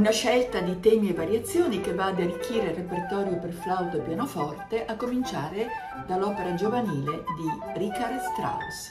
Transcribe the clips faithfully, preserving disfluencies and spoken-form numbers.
Una scelta di temi e variazioni che va ad arricchire il repertorio per flauto e pianoforte, a cominciare dall'opera giovanile di Richard Strauss.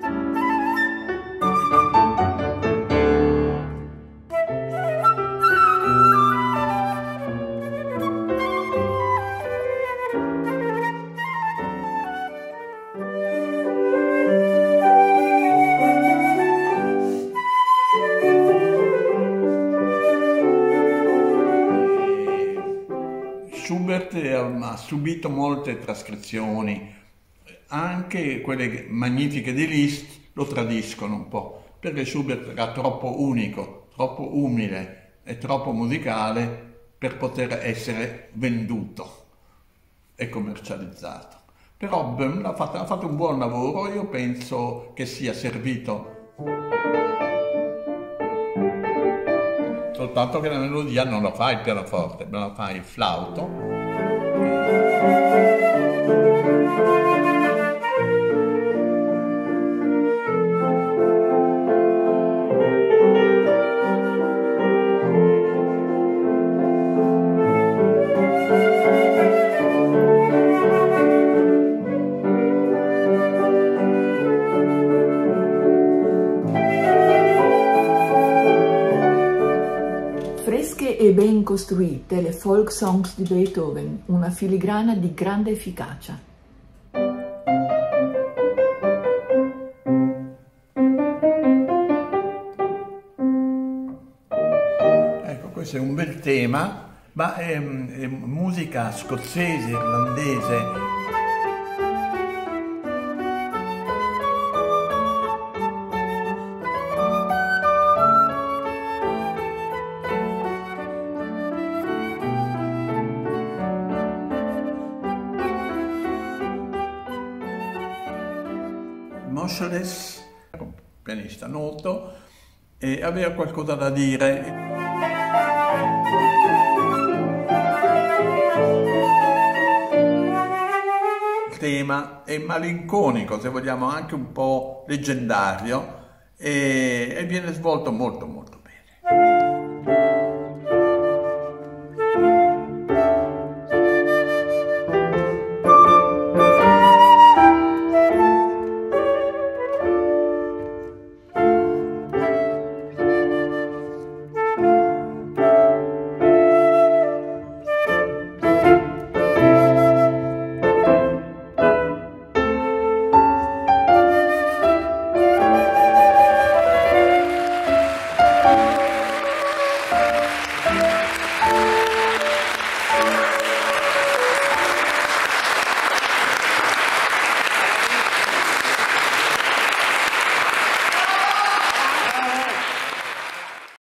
Schubert ha subito molte trascrizioni, anche quelle magnifiche di Liszt lo tradiscono un po', perché Schubert era troppo unico, troppo umile e troppo musicale per poter essere venduto e commercializzato. Però Böhm ha fatto, ha fatto un buon lavoro, io penso che sia servito. Soltanto che la melodia non la fa il pianoforte, ma la fa il flauto. Fresche e ben costruite le folk songs di Beethoven, una filigrana di grande efficacia. Ecco, questo è un bel tema, ma è, è musica scozzese, irlandese. Moscheles, un pianista noto, e aveva qualcosa da dire. Il tema è malinconico, se vogliamo anche un po' leggendario, e, e viene svolto molto molto